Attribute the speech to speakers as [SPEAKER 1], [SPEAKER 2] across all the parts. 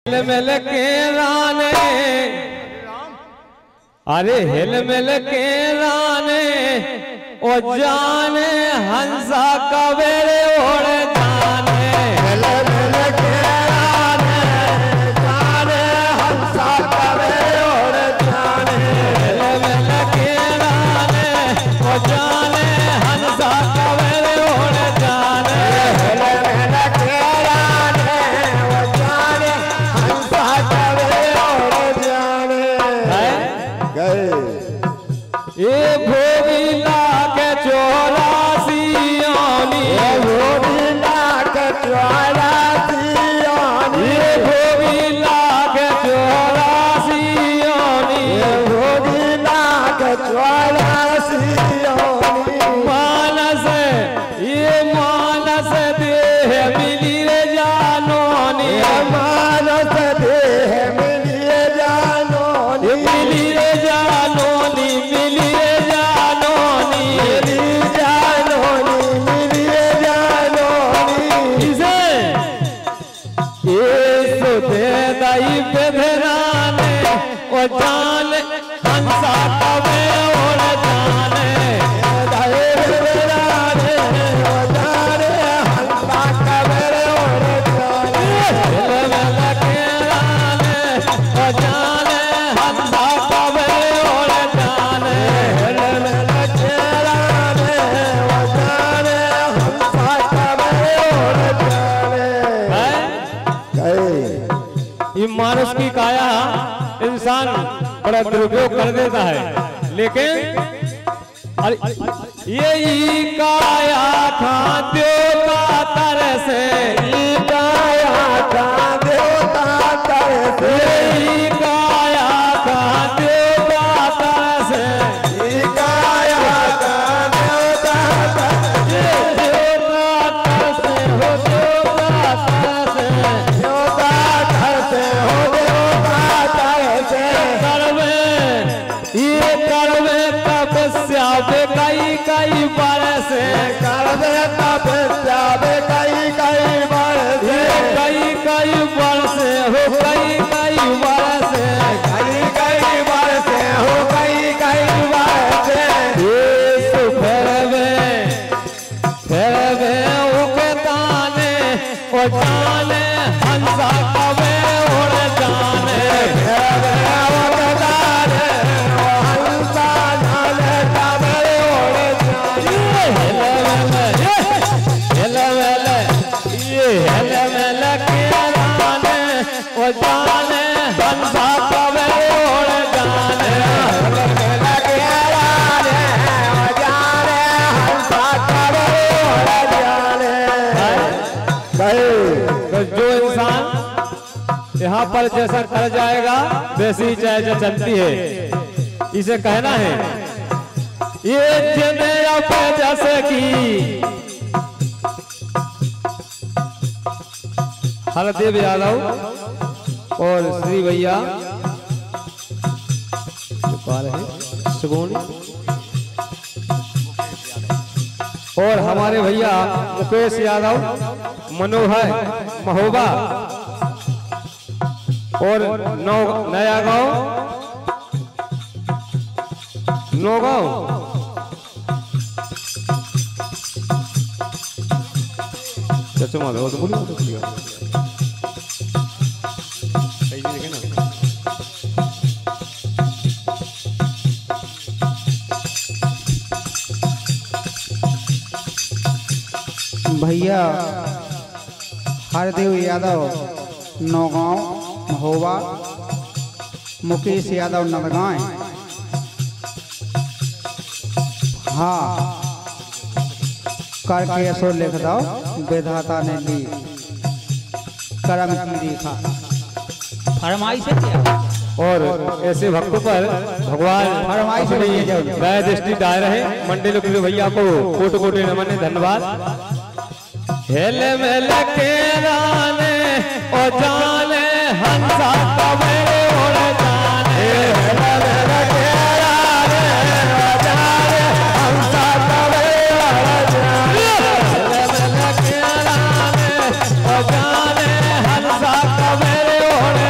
[SPEAKER 1] मिल के राने, अरे हिल मिल के राने ओ जाने हंसा कवेरे ओढ़ जाने, हिल मिल के राने जाने हंसा कवेरे ओढ़ जाने, हिल मिल के राने ओ जाने हंसा कवेरे ओढ़ जाने, हिल मिल के राने ओ जाने हंसा कवेरे ओढ़ जाने। ये भोगिला के 84 आनी, भोगिला के 84 आनी, भोगिला के 84 आनी, भोगिला के 84 आनी। मानस ये मानस देह मिली रे जानोनी, मानस देह मिली रे जानोनी, मिली रे जानोनी, मिली रे जानोनी, मिली जानोनी, मिली रे जानोनी। इसे ये सुधे दाई बेधराने ओ जान हंसा कवे ओढ़ जाने, दाई बेधराने ओ जाने हंसा कवे ओढ़ जाने, हिल मिल के राने ओ जाने हंसा कवे ओढ़ जाने, हिल मिल के राने ओ जाने हंसा कवे ओढ़ जाने। ये मानुष की काया इंसान बड़ा दुरुपयोग कर देता है, लेकिन यही काया था देवता तरसे, काया था देवता तरसे, यही काया था देवता तरसे, काया था देवता तरसे, देवता तरसे हो देवता तरसे, देवता तरसे हो देवता तरसे। करवे ये करवे तपस्या बे कई बरसे, करवे तपस्या बे कई बरसे, कई बरसे हो कई बरसे, कई बरसे हो कई बरसे। ये सुफरवे फेरवे उके ताने ओ जाने हंसा कवे ओढ़ जाने, फेरवे उके ताने ओ हंसा जाने कवे ओढ़ जाने। हिल मिल ये हिल मिल के राने ओ जाने हंसा कवे ओढ़ जाने, हिल मिल के राने ओ जाने हंसा कवे ओढ़ जाने। तो जो इंसान यहाँ पर जैसा कर जाएगा वैसी चाहे चलती है। इसे कहना है ये जैसे कि हरदेव यादव और श्री भैया सुगुन और हमारे भैया मुकेश यादव, मनोहर महोबा और नया गांव नौगांव, चचमा तो बोलिए सही देखे ना।
[SPEAKER 2] भैया हरदेव यादव नौगांव महोबा, मुकेश यादव नदगांव। हाँ करके ऐसो लिख दो, विधाता ने ली कर्म की रेखा। फरमाइश है क्या?
[SPEAKER 1] और ऐसे भक्तों पर भगवान
[SPEAKER 2] फरमाइश
[SPEAKER 1] दया दृष्टि डाल रहे। मंडल के भैया को कोटि कोटि नमन, धन्यवाद। हिल मिल के राने ओ जाने हंसा कवे ओढ़ जाने, हिल मिल के राने ओ जाने हंसा कवे ओढ़ जाने, हिल मिल के राने ओ जाने हंसा कवे ओढ़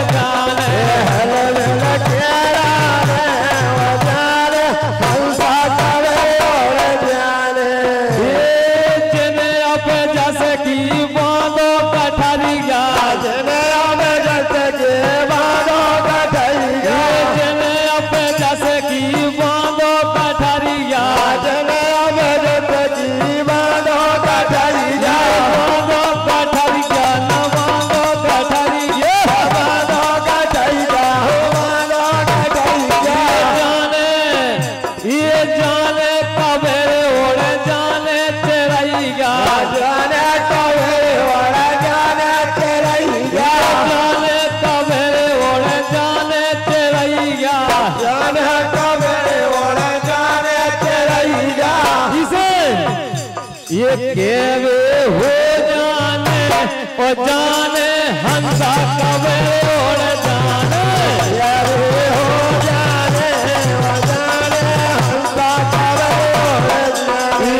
[SPEAKER 1] ये केवे हो जाने ओ जाने हंसा कवे ओढ़ जाने केवे हो जाने ओ जाने हंसा कवे ओढ़ जाने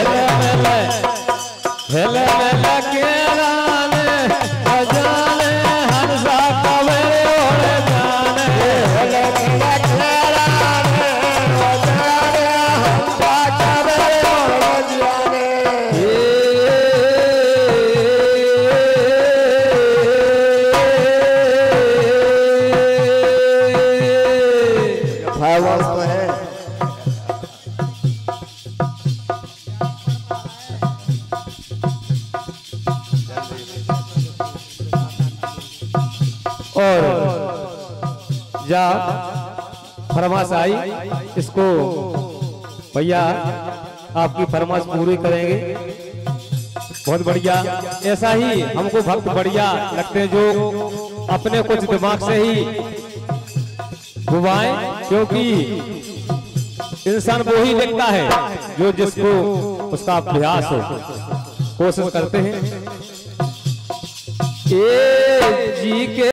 [SPEAKER 1] हेले मेले केराने ओ जाने हंसा कवे ओढ़ जाने हेले मेले केराने ओ जाने हंसा कवे ओढ़ जाने
[SPEAKER 3] तो है।
[SPEAKER 1] और जा फरमाश आई इसको भैया आपकी फरमाश पूरी करेंगे। बहुत बढ़िया, ऐसा ही हमको भक्त बढ़िया लगते हैं जो अपने कुछ दिमाग से ही बुवाएं, क्योंकि इंसान वो ही लिखता है जो जिसको उसका अभ्यास हो। कोशिश करते हैं जी के